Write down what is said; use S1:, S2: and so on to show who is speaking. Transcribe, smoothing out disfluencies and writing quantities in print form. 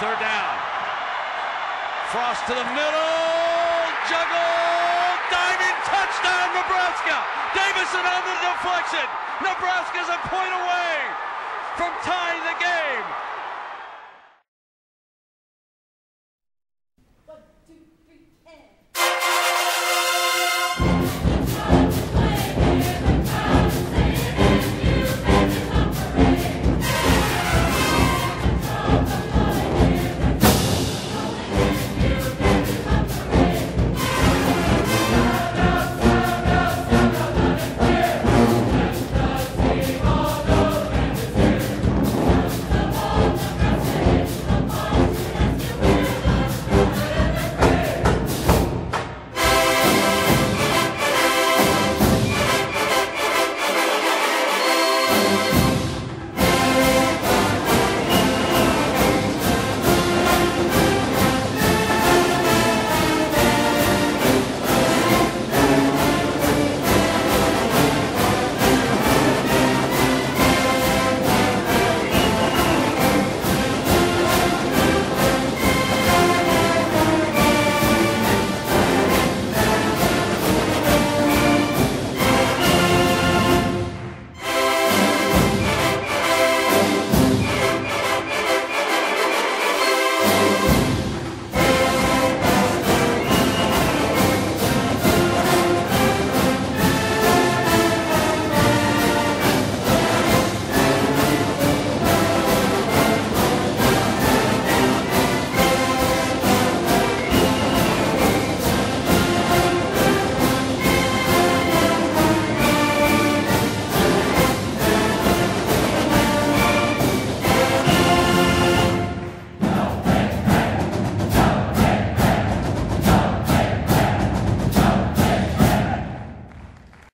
S1: Third down. Frost to the middle. Juggle. Diving touchdown, Nebraska. Davison on the deflection. Nebraska's a point away from tying the game.